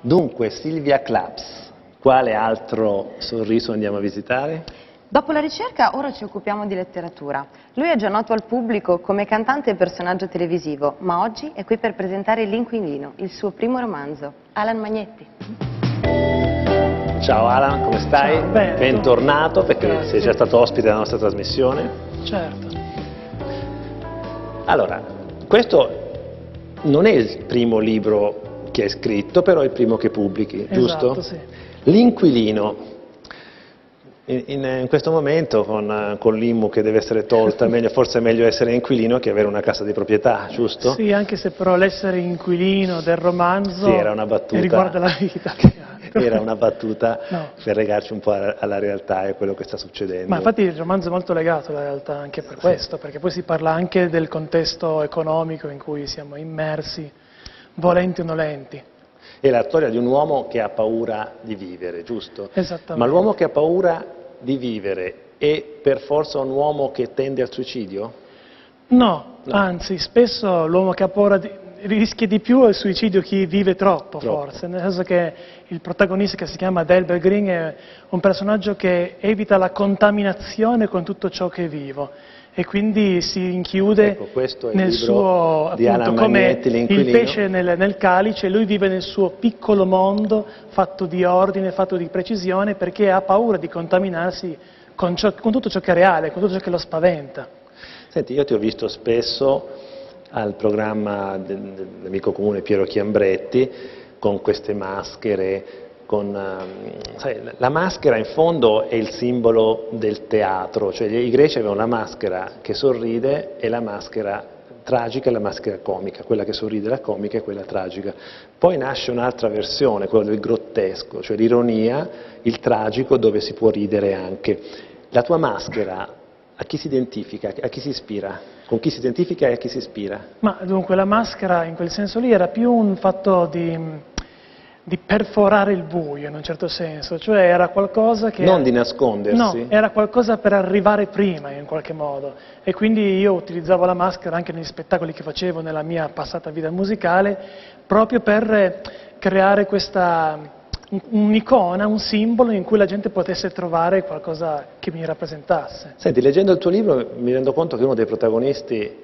Dunque, Silvia Claps, quale altro sorriso andiamo a visitare? Dopo la ricerca, ora ci occupiamo di letteratura. Lui è già noto al pubblico come cantante e personaggio televisivo, ma oggi è qui per presentare L'Inquilino, il suo primo romanzo. Alan Magnetti. Ciao Alan, come stai? Ciao, bene. Bentornato, perché Grazie. sei già stato ospite della nostra trasmissione. Certo. Allora, questo non è il primo libro che hai scritto, però è il primo che pubblichi, giusto? Esatto, sì. L'Inquilino. In questo momento, con l'IMU che deve essere tolta, forse è meglio essere inquilino che avere una casa di proprietà, giusto? Sì, anche se però l'essere inquilino del romanzo Sì, era una battuta. riguarda la vita. Che altro. Era una battuta No. per legarci un po' alla realtà e a quello che sta succedendo. Ma infatti il romanzo è molto legato alla realtà anche per questo, perché poi si parla anche del contesto economico in cui siamo immersi, volenti o nolenti. È la storia di un uomo che ha paura di vivere, giusto? Esattamente. Ma l'uomo che ha paura di vivere è per forza un uomo che tende al suicidio? No, No. anzi, spesso l'uomo che ha paura rischia di più il suicidio chi vive troppo, forse, nel senso che il protagonista, che si chiama Delbert Green, è un personaggio che evita la contaminazione con tutto ciò che è vivo e quindi si inchiude Ecco, questo è il nel libro suo, di appunto, Alan come Magnetti, il L'Inquilino. pesce nel calice, lui vive nel suo piccolo mondo fatto di ordine, fatto di precisione, perché ha paura di contaminarsi con tutto ciò che è reale, con tutto ciò che lo spaventa. Senti, io ti ho visto spesso al programma dell'amico comune Piero Chiambretti con queste maschere, sai, la maschera in fondo è il simbolo del teatro, cioè i greci avevano la maschera che sorride e la maschera tragica e la maschera comica, quella che sorride è la comica e quella tragica. Poi nasce un'altra versione, quella del grottesco, cioè l'ironia, il tragico dove si può ridere anche. La tua maschera a chi si identifica, a chi si ispira? Con chi si identifica e a chi si ispira? Ma dunque la maschera in quel senso lì era più un fatto di perforare il buio in un certo senso, cioè era qualcosa che... Non di nascondersi? No, era qualcosa per arrivare prima in qualche modo e quindi io utilizzavo la maschera anche negli spettacoli che facevo nella mia passata vita musicale proprio per creare un'icona, un simbolo in cui la gente potesse trovare qualcosa che mi rappresentasse. Senti, leggendo il tuo libro mi rendo conto che uno dei protagonisti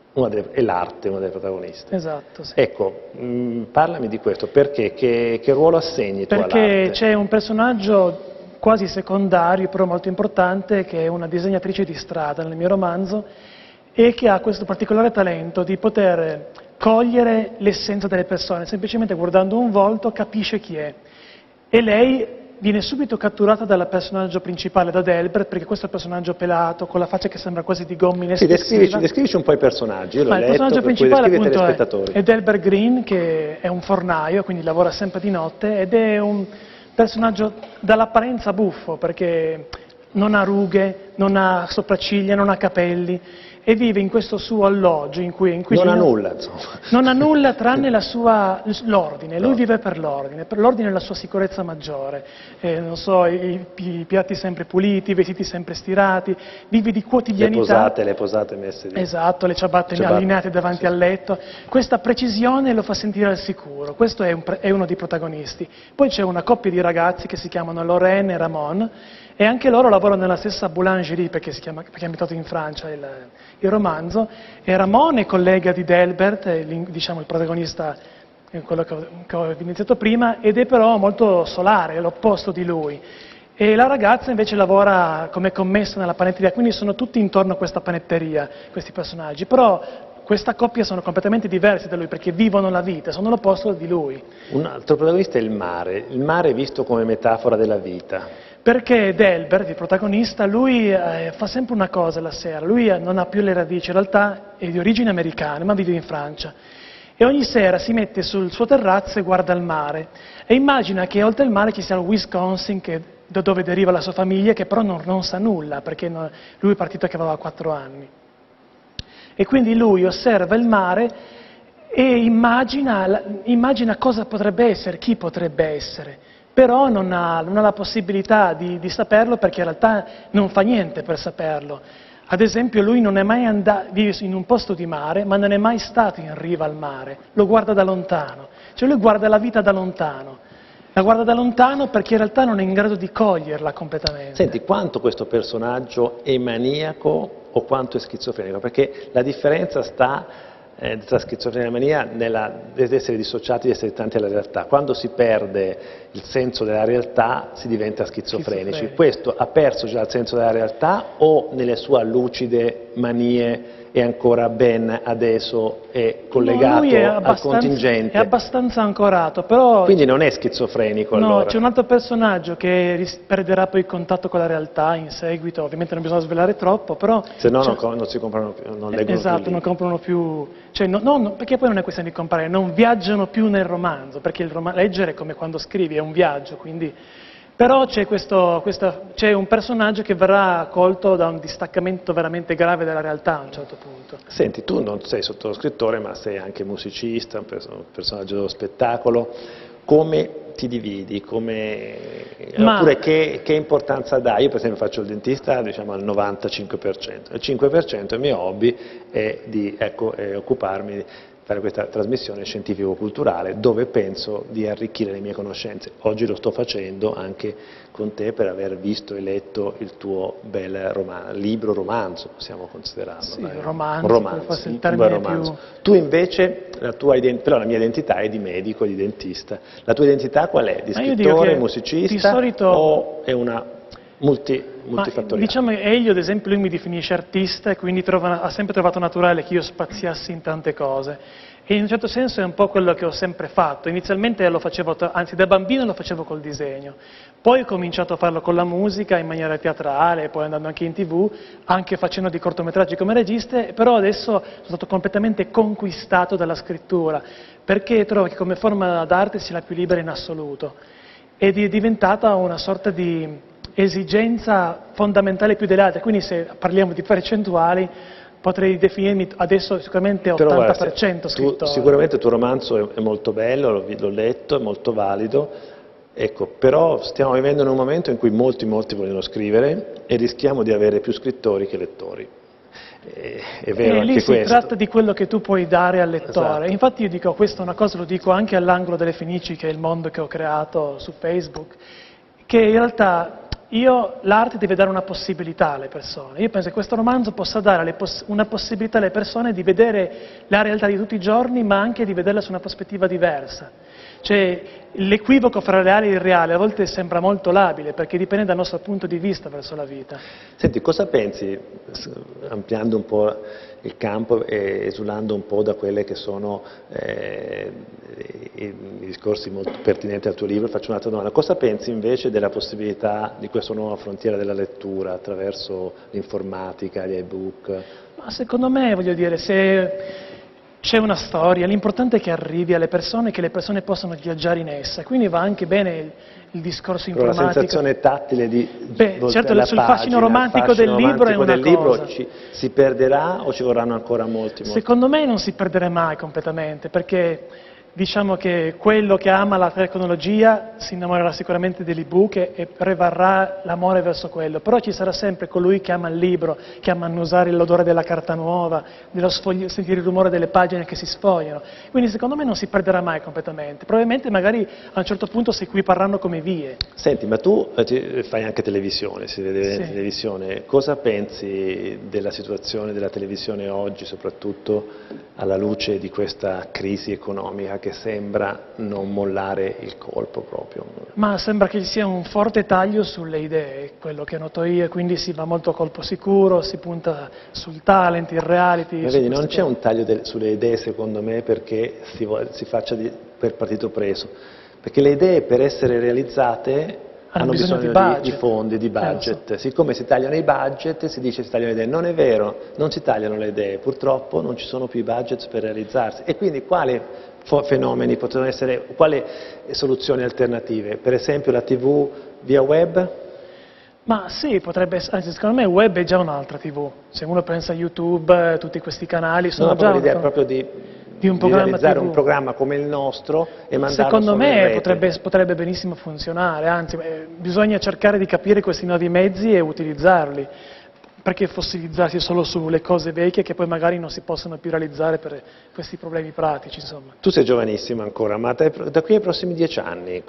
è l'arte, uno dei protagonisti. Esatto, sì. Ecco, parlami di questo, perché? Che ruolo assegni tu all'arte? Perché c'è un personaggio quasi secondario, però molto importante, che è una disegnatrice di strada nel mio romanzo e che ha questo particolare talento di poter cogliere l'essenza delle persone, semplicemente guardando un volto capisce chi è. E lei viene subito catturata dal personaggio principale, da Delbert, perché questo è il personaggio pelato, con la faccia che sembra quasi di gomma Sì, inespressiva. descrivici un po' i personaggi, io l'ho Il letto, personaggio per cui principale descrivete appunto agli spettatori. è Delbert Green, che è un fornaio, quindi lavora sempre di notte, ed è un personaggio dall'apparenza buffo, perché non ha rughe, non ha sopracciglia, non ha capelli, e vive in questo suo alloggio in cui è inquilino. Non ha nulla, insomma. Non ha nulla tranne l'ordine, lui vive per l'ordine è la sua sicurezza maggiore, non so, i piatti sempre puliti, i vestiti sempre stirati, vive di quotidianità. Le posate messe lì. Esatto, le ciabatte allineate davanti al letto, questa precisione lo fa sentire al sicuro, questo è uno dei protagonisti. Poi c'è una coppia di ragazzi che si chiamano Lorraine e Ramon, e anche loro lavorano nella stessa boulangerie perché è ambientato in Francia il romanzo, e Ramon è collega di Delbert, diciamo il protagonista, quello che ho iniziato prima, ed è però molto solare, è l'opposto di lui. E la ragazza invece lavora come commessa nella panetteria, quindi sono tutti intorno a questa panetteria, questi personaggi, però questa coppia sono completamente diversi da lui perché vivono la vita, sono l'opposto di lui. Un altro protagonista è il mare visto come metafora della vita. Perché Delbert, il protagonista, lui fa sempre una cosa la sera, lui non ha più le radici, in realtà è di origine americana, ma vive in Francia. E ogni sera si mette sul suo terrazzo e guarda il mare. E immagina che oltre il mare ci sia il Wisconsin, da dove deriva la sua famiglia, che però non sa nulla, perché lui è partito che aveva 4 anni. E quindi lui osserva il mare e immagina cosa potrebbe essere, chi potrebbe essere. Però non ha la possibilità di saperlo perché in realtà non fa niente per saperlo. Ad esempio lui non è mai vive in un posto di mare, ma non è mai stato in riva al mare, lo guarda da lontano, cioè lui guarda la vita da lontano. La guarda da lontano perché in realtà non è in grado di coglierla completamente. Senti, quanto questo personaggio è maniaco o quanto è schizofrenico? Perché la differenza sta tra schizofrenia e mania nell'essere dissociati, di essere distanti dalla realtà. Quando si perde il senso della realtà si diventa schizofrenici. Questo ha perso già il senso della realtà o nelle sue lucide manie è ancora ben adeso e collegato al contingente? È abbastanza ancorato, però... Quindi non è schizofrenico no, allora? C'è un altro personaggio che perderà poi il contatto con la realtà in seguito, ovviamente non bisogna svelare troppo, però... Se no non si comprano più, non leggono esatto, più. non comprano più... Cioè, perché poi non è questione di comprare, non viaggiano più nel romanzo, perché leggere è come quando scrivi, è un viaggio, quindi... Però c'è un personaggio che verrà colto da un distaccamento veramente grave dalla realtà a un certo punto. Senti, tu non sei sottoscrittore, ma sei anche musicista, un personaggio dello spettacolo. Come ti dividi? Oppure che importanza dai? Io per esempio faccio il dentista, diciamo, al 95%. Il 5% è il mio hobby è di occuparmi di fare questa trasmissione scientifico-culturale dove penso di arricchire le mie conoscenze. Oggi lo sto facendo anche con te per aver visto e letto il tuo bel romanzo, possiamo considerarlo. Sì, dai, forse il termine più... Tu invece, però la mia identità è di medico, di dentista. La tua identità qual è? Di scrittore, musicista, di solito... o è una multifattoriale? Diciamo che Elio, ad esempio, lui mi definisce artista e quindi ha sempre trovato naturale che io spaziassi in tante cose. E in un certo senso è un po' quello che ho sempre fatto. Inizialmente lo facevo, anzi da bambino lo facevo col disegno, poi ho cominciato a farlo con la musica in maniera teatrale, poi andando anche in TV, anche facendo dei cortometraggi come regista, però adesso sono stato completamente conquistato dalla scrittura, perché trovo che come forma d'arte sia la più libera in assoluto ed è diventata una sorta di esigenza fondamentale più delle altre, quindi se parliamo di percentuali potrei definirmi adesso sicuramente 80% scrittore. Sicuramente il tuo romanzo è molto bello, l'ho letto, è molto valido, ecco, però stiamo vivendo in un momento in cui molti vogliono scrivere e rischiamo di avere più scrittori che lettori. È vero anche lì questo. Si tratta di quello che tu puoi dare al lettore. Esatto. Infatti io dico, questa è una cosa, lo dico anche all'angolo delle Fenici, che è il mondo che ho creato su Facebook, che in realtà l'arte deve dare una possibilità alle persone. Io penso che questo romanzo possa dare una possibilità alle persone di vedere la realtà di tutti i giorni, ma anche di vederla su una prospettiva diversa. Cioè, l'equivoco fra il reale e il irreale a volte sembra molto labile, perché dipende dal nostro punto di vista verso la vita. Senti, cosa pensi, ampliando un po' il campo e esulando un po' da quelle che sono i discorsi molto pertinenti al tuo libro, faccio un'altra domanda. Cosa pensi invece della possibilità di questa nuova frontiera della lettura attraverso l'informatica, gli ebook? Ma secondo me, voglio dire, se c'è una storia, l'importante è che arrivi alle persone e che le persone possano viaggiare in essa, quindi va anche bene il discorso informatico. Però la sensazione tattile di certo, sul fascino romantico del libro è una cosa. Si perderà o ci vorranno ancora molti? Secondo me non si perderà mai completamente, perché diciamo che quello che ama la tecnologia si innamorerà sicuramente dell'ebook e prevarrà l'amore verso quello, però ci sarà sempre colui che ama il libro, che ama annusare l'odore della carta nuova, sentire il rumore delle pagine che si sfogliano, quindi secondo me non si perderà mai completamente, probabilmente magari a un certo punto si equiparranno come vie. Senti, ma tu fai anche televisione, si vede sì. televisione, cosa pensi della situazione della televisione oggi, soprattutto alla luce di questa crisi economica che sembra non mollare il colpo proprio? Ma sembra che ci sia un forte taglio sulle idee, quello che noto io, e quindi si va molto a colpo sicuro, si punta sul talent, il reality. Ma vedi, non c'è un taglio sulle idee secondo me perché si faccia per partito preso, perché le idee per essere realizzate hanno bisogno di fondi, di budget. Siccome si tagliano i budget, si dice si tagliano le idee. Non è vero, non si tagliano le idee, purtroppo non ci sono più i budget per realizzarsi. E quindi quali fenomeni potrebbero essere, quali soluzioni alternative? Per esempio la TV via web? Ma sì, potrebbe essere, anzi secondo me il web è già un'altra TV. Se uno pensa a YouTube, tutti questi canali sono già... l'idea proprio di realizzare un programma come il nostro e mandarlo secondo me rete. potrebbe benissimo funzionare, anzi bisogna cercare di capire questi nuovi mezzi e utilizzarli. perché fossilizzarsi solo sulle cose vecchie che poi magari non si possono più realizzare per questi problemi pratici, insomma. Tu sei giovanissimo ancora, ma da qui ai prossimi 10 anni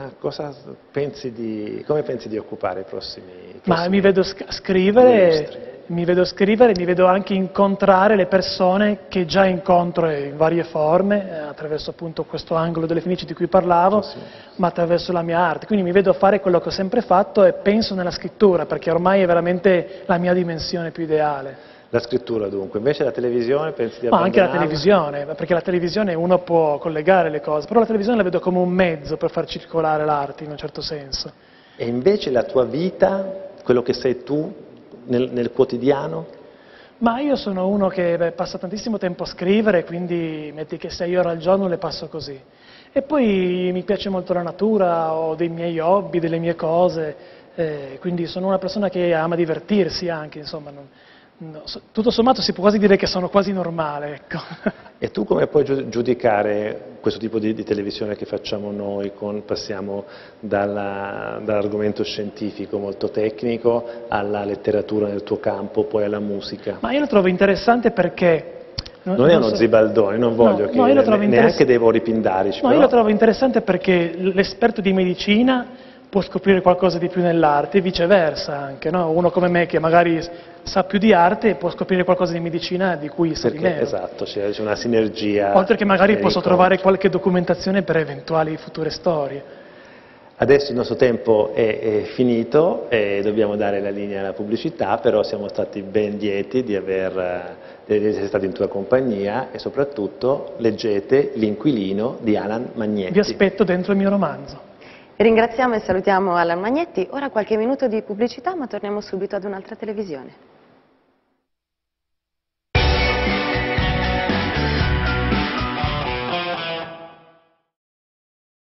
come pensi di occupare i prossimi Ma mi vedo scrivere, mi vedo anche incontrare le persone che già incontro in varie forme, attraverso appunto questo angolo delle Fenici di cui parlavo, ma attraverso la mia arte. Quindi mi vedo fare quello che ho sempre fatto e penso nella scrittura, perché ormai è veramente la mia dimensione più ideale. La scrittura dunque, invece la televisione pensi di Ma anche la abbandonarla? televisione, perché la televisione uno può collegare le cose, però la televisione la vedo come un mezzo per far circolare l'arte in un certo senso. E invece la tua vita, quello che sei tu nel quotidiano? Ma io sono uno che passa tantissimo tempo a scrivere, quindi metti che 6 ore al giorno le passo così. E poi mi piace molto la natura, ho dei miei hobby, delle mie cose, quindi sono una persona che ama divertirsi anche, insomma. Tutto sommato si può quasi dire che sono quasi normale, ecco. E tu come puoi giudicare questo tipo di televisione che facciamo noi, passiamo dall'argomento scientifico molto tecnico alla letteratura nel tuo campo, poi alla musica? Ma io lo trovo interessante perché... Non è uno zibaldone, non voglio che io lo trovo neanche dei voli pindarici. No, io lo trovo interessante perché l'esperto di medicina può scoprire qualcosa di più nell'arte e viceversa anche, no? Uno come me che magari sa più di arte può scoprire qualcosa di medicina di cui sa di meno. Esatto, c'è una sinergia. Oltre che magari posso trovare qualche documentazione per eventuali future storie. Adesso il nostro tempo è finito e dobbiamo dare la linea alla pubblicità, però siamo stati ben lieti di essere stati in tua compagnia e soprattutto leggete L'Inquilino di Alan Magnetti. Vi aspetto dentro il mio romanzo. Ringraziamo e salutiamo Alan Magnetti. Ora qualche minuto di pubblicità, ma torniamo subito ad un'altra televisione.